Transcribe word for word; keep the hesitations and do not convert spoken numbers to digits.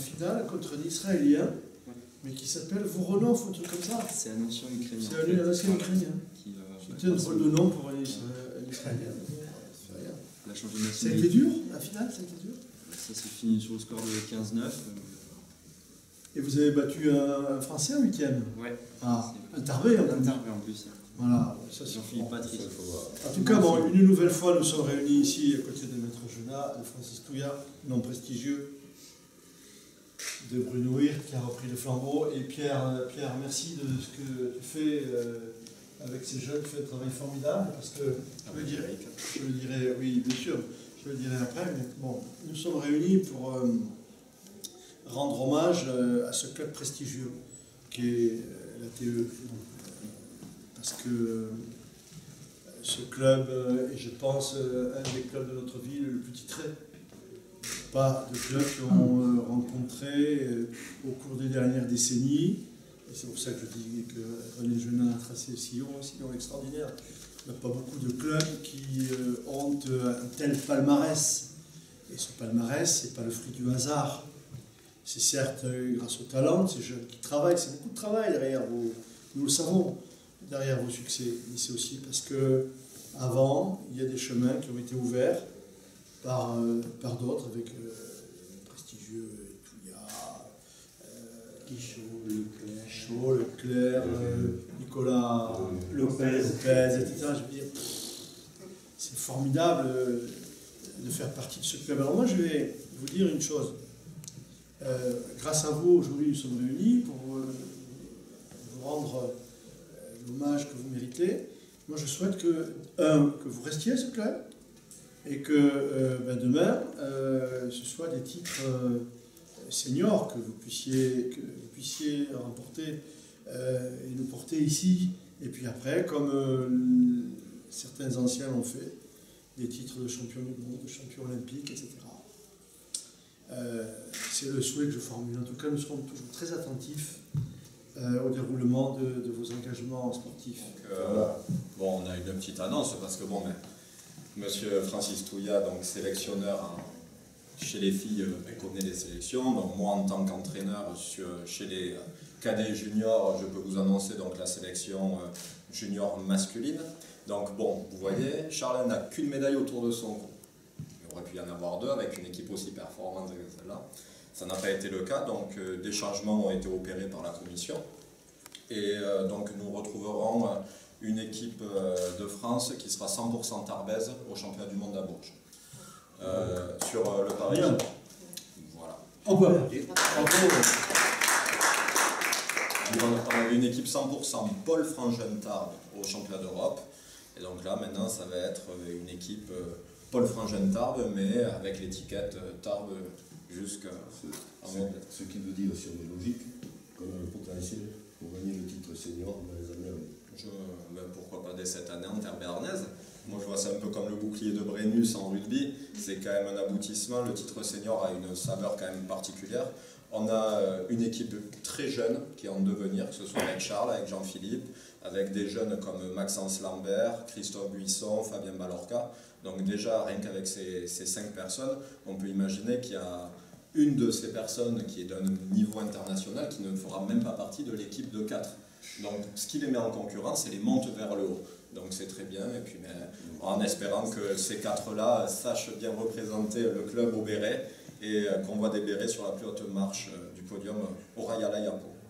finale contre un Israélien, Ouais. mais qui s'appelle Voronov, un truc comme ça. C'est un ancien ukrainien. C'est un, un ancien ukrainien. Qui, euh, C'était un drôle de nom pour un, un Israélien. C'est rien. Il a changé de Ça a nationalité. été dur, la finale, ça a été dur. Ça s'est fini sur le score de quinze neuf. Et vous avez battu un, un Français en huitième. Ouais. Ah, un Tarbé en plus. Interview en plus. Voilà, ça c'est Jean-Philippe bon. Patrick. En tout cas, bon, une nouvelle fois, nous sommes réunis ici à côté de Maître Genat, de Francis Touillat, nom prestigieux, de Bruno Hirt qui a repris le flambeau. Et Pierre, Pierre, merci de ce que tu fais euh, avec ces jeunes, tu fais un travail formidable, parce que je le dirai, je le dirai, oui, bien sûr, je le dirai après, mais bon, nous sommes réunis pour euh, rendre hommage euh, à ce club prestigieux qui est euh, la T E. Parce que euh, ce club euh, est, je pense, euh, un des clubs de notre ville le plus titré. Pas de clubs qui ont euh, rencontré euh, au cours des dernières décennies, et c'est pour ça que je dis que René Genat a tracé le sillon, un sillon extraordinaire. Il n'y a pas beaucoup de clubs qui euh, ont euh, un tel palmarès. Et ce palmarès, ce n'est pas le fruit du hasard. C'est certes euh, grâce au talent, ces jeunes qui travaillent, c'est beaucoup de travail derrière vous, nous le savons. Derrière vos succès, mais c'est aussi parce que avant, il y a des chemins qui ont été ouverts par, euh, par d'autres, avec euh, le prestigieux Touillat, euh, Guichot, Leclerc, Chaud, Leclerc, euh, Nicolas Lopez. Lopez, et cetera. Je veux dire, c'est formidable euh, de faire partie de ce club. Alors moi, je vais vous dire une chose. Euh, grâce à vous, aujourd'hui, nous sommes réunis pour euh, vous rendre l'hommage que vous méritez. Moi, je souhaite que, un, que vous restiez à ce club et que euh, ben demain, euh, ce soit des titres euh, seniors que vous puissiez, que vous puissiez remporter euh, et nous porter ici. Et puis après, comme euh, certains anciens l'ont fait, des titres de champion du monde, de champion olympique, et cetera. Euh, C'est le souhait que je formule. En tout cas, nous serons toujours très attentifs Euh, au déroulement de, de vos engagements sportifs. Donc, euh, bon, on a une petite annonce parce que bon, mais, Monsieur Francis Touillat, donc sélectionneur hein, chez les filles, euh, connaît les sélections. Donc moi, en tant qu'entraîneur chez les cadets juniors, je peux vous annoncer donc la sélection euh, junior masculine. Donc bon, vous voyez, Charles n'a qu'une médaille autour de son cou. Il aurait pu y en avoir deux avec une équipe aussi performante que celle-là. Ça n'a pas été le cas, donc euh, des changements ont été opérés par la commission. Et euh, donc nous retrouverons euh, une équipe euh, de France qui sera cent pour cent tarbaise au championnat du monde à Bourges. Euh, sur euh, le Paris. Voilà. On peut. On avait une équipe cent pour cent Paul Frangin-Tarbes au championnat d'Europe. Et donc là, maintenant, ça va être une équipe euh, Paul Frangin-Tarbes, mais avec l'étiquette euh, Tarbes jusqu'à... Ce qui veut dire, si on est logique, qu'on a le potentiel pour gagner le titre senior dans les années à venir. Je, ben pourquoi pas dès cette année en terre béarnaise. Moi je vois ça un peu comme le bouclier de Brennus en rugby, c'est quand même un aboutissement, le titre senior a une saveur quand même particulière. On a une équipe très jeune qui est en devenir, que ce soit avec Charles, avec Jean-Philippe, avec des jeunes comme Maxence Lambert, Christophe Buisson, Fabien Balorca. Donc déjà, rien qu'avec ces, ces cinq personnes, on peut imaginer qu'il y a une de ces personnes qui est d'un niveau international qui ne fera même pas partie de l'équipe de quatre. Donc ce qui les met en concurrence, c'est les monte vers le haut. Donc c'est très bien, et puis mais, en espérant que ces quatre-là sachent bien représenter le club au béret et qu'on voit des bérets sur la plus haute marche du podium au Royal Ayapo.